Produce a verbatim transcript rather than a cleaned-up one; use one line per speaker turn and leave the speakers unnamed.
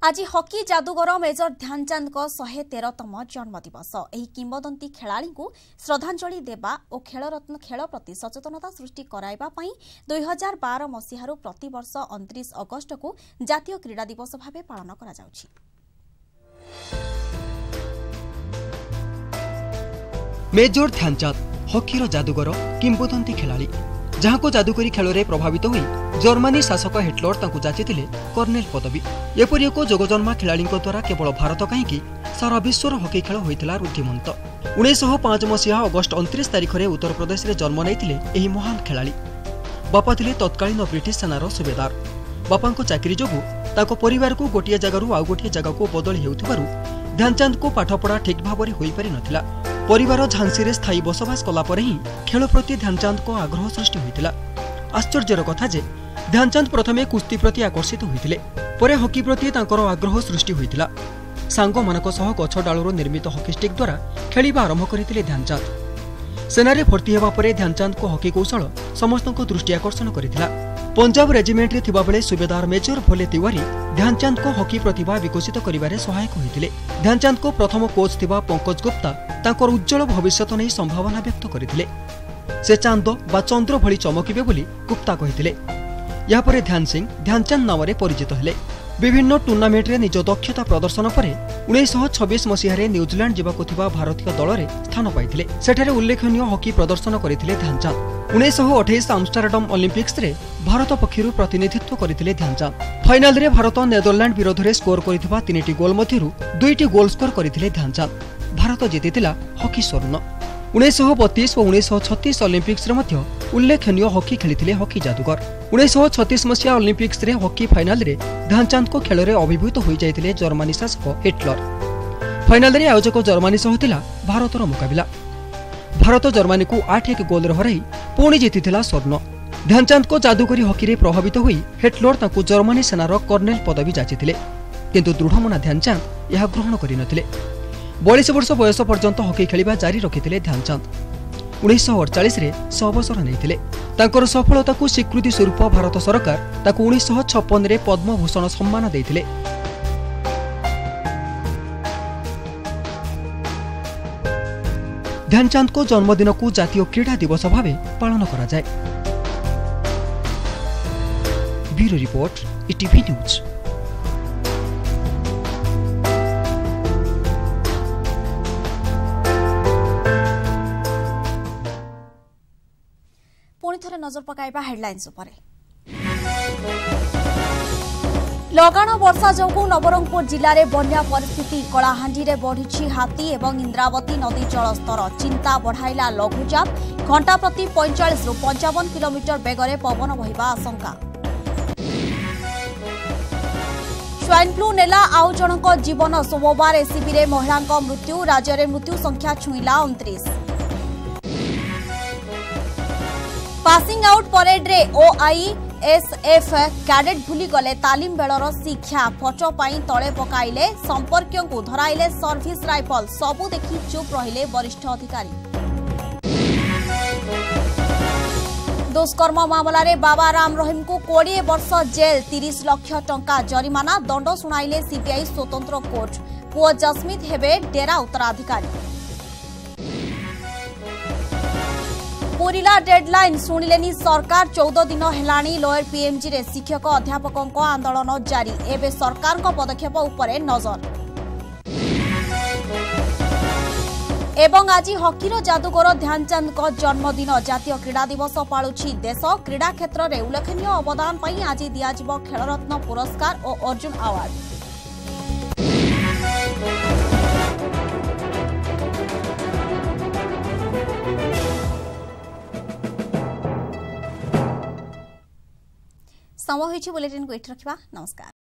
आज हॉकी जादूगर मेजर ध्यानचंद को शहे तेरतम जन्मदिवस एही किंवदंती खेलाड़ी को श्रद्धांजलि देवा और खेलरत्न खेल प्रति सचेतनता सृष्टि कराइबा पई दुई हजार बार मसीह प्रतिवर्ष उनतीस अगस्ट को जातीय क्रीड़ा दिवस भाव पालन करा जाउछि।
मेजर ध्यानचंद हॉकीर जादूगर किंवदंती खेलाड़ी जहाँ को जादूकरी खेल में प्रभावित हुई जर्मनी शासक हिटलर तांकु जाचिथिले कर्नेल पदवी। एपरि एक जोगजन्मा खेलाड़ी द्वारा केवल भारत कहीं सारा विश्वर हॉकी खेल होइतिला रुद्धिमंत। उन्नीस पांच मसीहा अगस्ट उनतीस तारिख में उत्तर प्रदेश में जन्म नेइथिले एही महान खेलाड़ी। बापा थिले तत्कालीन ब्रिटिश सेनार सुबेदार। बापाको चाकरी जोगु ताको परिवार को गोटे जगारु आउ गोटे जगह को बदली हेउथिबारु ध्यानचंद को पाठपढ़ा ठीक भाव में होई पारि नथिला। परिवार झांसी रे स्थायी बसवास कला परे ही खेल प्रति ध्यानचंद को आग्रह सृष्टि होइतिला। आश्चर्यर कथा जे ध्यानचंद प्रथमे कुस्ती प्रति आकर्षित होइतिले, परे हॉकी प्रति तांकर आग्रह सृष्टि होइतिला। सांग मानक सह गछ डालरो निर्मित हॉकी स्टिक द्वारा खेलिबा आरंभ करथिले ध्यानचंद। सेनारे भर्ती हेबा परे ध्यानचंद को हॉकी कौशल समस्तको दृष्टि आकर्षण करथिला। पंजाब रेजिमेंट रे थिबा बेले सुबेदार मेजर भोले तिवारी ध्यानचंद को हॉकी प्रतिभा विकसित करिबारे सहायक होइतिले। ध्यानचंद को प्रथम कोच थिबा पंकज गुप्ता तांकर उज्जवल भविष्यत नै संभावना व्यक्त करथिले। से चांद बा चंद्र भली चमकिबे बोली गुप्ता कहिथिले। या परे ध्यान सिंह ध्यानचंद नाम रे परिचित हेले। विभिन्न टूर्नामेंट रे निज दक्षता प्रदर्शन परे उन्नीस छब्बीस मसीह न्यूजीलैंड जीवाको थिबा भारतीय दल रे स्थान पाइथिले। सेठारे उल्लेखनीय हॉकी प्रदर्शन करथिले ध्यानचंद। उन्नीस अट्ठाईस आमस्टरडाम ओलंपिक्स रे भारत पक्षरु प्रतिनिधित्व करथिले ध्यानचंद। फाइनल रे भारत नेदरलैंड विरोध रे स्कोर करिथिबा तीनटी गोल मध्यरु दुईटी गोल स्कोर करथिले ध्यानचंद। भारत जीतिथिला हॉकी स्वर्ण। उन्नीस बत्तीस और उन्नीस छत्तीस ओलंपिक्स रे मध्य उल्लेखनीय हॉकी खेलिथिले हॉकी जादूगर। उन्नीस छत्तीस मसीहा ओलंपिक्स रे हॉकी फाइनल रे ध्यानचंद को खेल रे अभिभूत होई जाइथिले जर्मनी शासक हिटलर। फाइनल रे आयोजक जर्मनी सह थिला भारतर मुकाबिला। भारत जर्मनी को आठ एक गोल हराई पुणी जीतिथिला स्वर्ण। ध्यानचंद को जादूकरी हॉकी रे प्रभावित होई हिटलर तांकु जर्मनी सेनार कर्नेल पदवी जाचिथिले, किंतु दृढ़मना ध्यानचंद यह ग्रहण करि नथिले। बयालीस वर्ष बयस पर्यंत हॉकी खेलिबा जारी रखिथिले ध्यानचंद। उन्नीस अड़तालीस रे से अवसर नैथिले। तांकर सफलता को स्वीकृति स्वरूप भारत सरकार ताकु उन्नीस छप्पन रे पद्मभूषण सम्मान देथिले। ध्यानचंद को जन्मदिन को जातीय क्रीड़ा दिवस भाव पालन करा जाए। Bureau report ETV news.
पुणी थरे नजर पकाइबा हेडलाइंस उपरे। लगाण वर्षा जोगु नवरंगपुर जिले में बन्या परिस्थिति। कलाहांडी रे बढ़ी हाथी एवं इंद्रावती नदी जलस्तर। चिंता बढ़ाइला लघुचाप। घंटा प्रति पैंचाश रु पंचावन किलोमीटर बेगरे पवन बहिबा आशंका। स्वाइन फ्लू नेला आउ जनक जीवन। सोमवार एसीबी रे महिला मृत्यु। राज्य में मृत्यु संख्या छुईला उनतीस। पासिंग आउट परेड रे ओआईएसएफ कैडेट भूली गले तालीम बेलर शिक्षा। फोटो पाई तले पकाइले संपर्कियों को धराइले सर्विस राइफल। सबू देखि चुप रहिले वरिष्ठ अधिकारी। दुष्कर्म मामला रे बाबा राम रहीम को बीस वर्ष जेल तीस लाख टंका जरिमाना। दंड सुनाइले सीबीआई स्वतंत्र कोर्ट। पुओ जस्मित हेबे डेरा उत्तराधिकारी। पुरीला डेडलाइन शुणिलेनी सरकार। चौदह दिन हेलाणी लोअर पीएमजी रे शिक्षक अध्यापकों आंदोलन जारी। एबे सरकार को पदक्षेप उपरे नजर। एवं आज हॉकीर जादूगर ध्यानचंद को जन्मदिन। जातीय क्रीड़ा दिवस पालुछि देश। क्रीड़ा क्षेत्र में उल्लेखनीय अवदान पई आज दियाजिबो खेलरत्न पुरस्कार और अर्जुन अवार्ड। समय होइछि बुलेटिन को एठी रखिबा। नमस्कार।